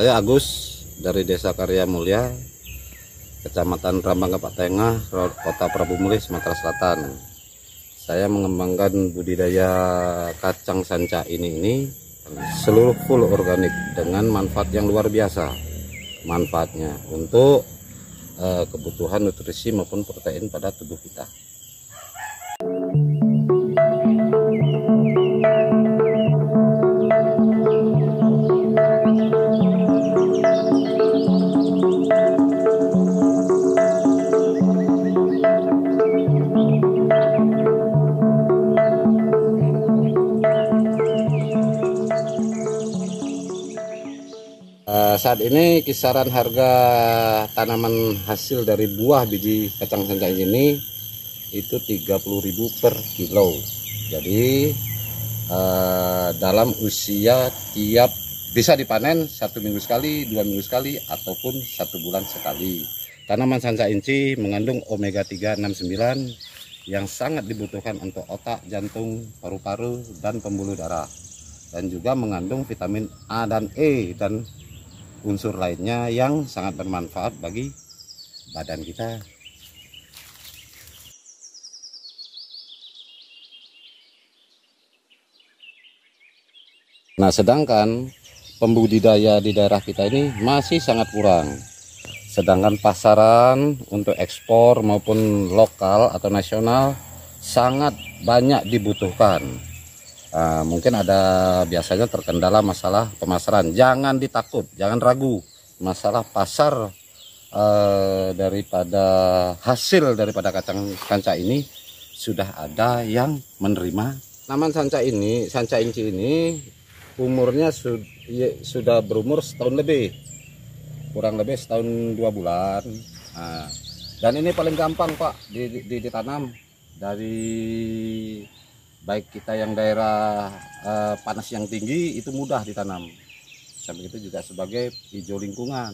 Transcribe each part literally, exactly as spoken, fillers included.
Saya Agus dari Desa Karya Mulia, Kecamatan Rambang Kapak Tengah, Kota Prabu Mulih, Sumatera Selatan. Saya mengembangkan budidaya kacang sanca ini ini seluruh full organik dengan manfaat yang luar biasa. Manfaatnya untuk uh, kebutuhan nutrisi maupun protein pada tubuh kita. Uh, saat ini kisaran harga tanaman hasil dari buah biji kacang sanca ini itu tiga puluh ribu per kilo. Jadi uh, dalam usia tiap bisa dipanen satu minggu sekali, dua minggu sekali, ataupun satu bulan sekali. Tanaman sanca inci mengandung omega tiga enam sembilan yang sangat dibutuhkan untuk otak, jantung, paru-paru, dan pembuluh darah. Dan juga mengandung vitamin A dan E dan unsur lainnya yang sangat bermanfaat bagi badan kita. Nah, sedangkan pembudidaya di daerah kita ini masih sangat kurang. Sedangkan pasaran untuk ekspor maupun lokal atau nasional sangat banyak dibutuhkan. Nah, mungkin ada biasanya terkendala masalah pemasaran. Jangan ditakut, jangan ragu. Masalah pasar eh, daripada hasil daripada kacang sanca ini sudah ada yang menerima. Tanaman sanca ini, sanca inci ini umurnya sud, ya, sudah berumur setahun lebih, kurang lebih setahun dua bulan. Nah, dan ini paling gampang Pak ditanam dari baik kita yang daerah eh, panas yang tinggi itu mudah ditanam. Sampai itu juga sebagai hijau lingkungan.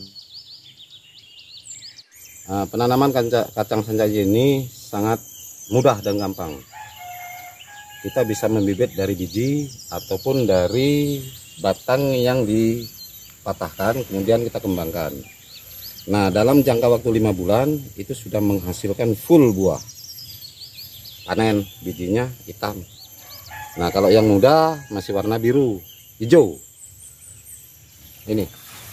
Nah, penanaman kacang sanca ini sangat mudah dan gampang. Kita bisa membibit dari biji ataupun dari batang yang dipatahkan, kemudian kita kembangkan. Nah, dalam jangka waktu lima bulan itu sudah menghasilkan full buah. Panen bijinya hitam. Nah, kalau yang muda masih warna biru, hijau. Ini.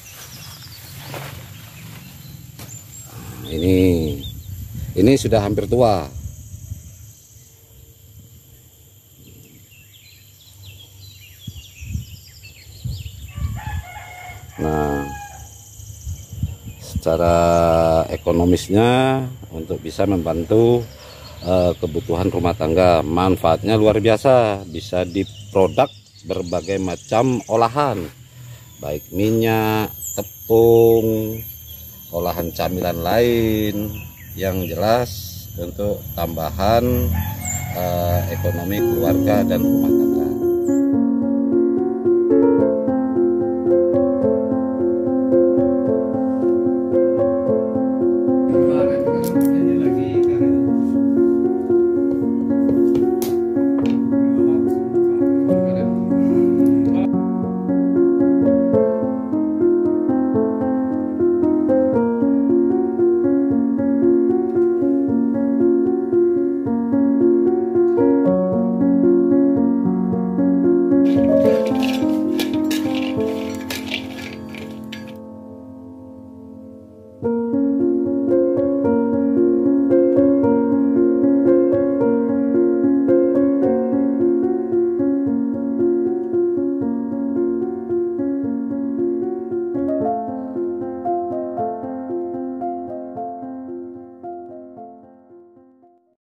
Nah, ini. Ini sudah hampir tua. Nah, secara ekonomisnya untuk bisa membantu Uh, kebutuhan rumah tangga, manfaatnya luar biasa, bisa diproduk berbagai macam olahan, baik minyak, tepung, olahan camilan lain, yang jelas untuk tambahan uh, ekonomi keluarga dan rumah tangga.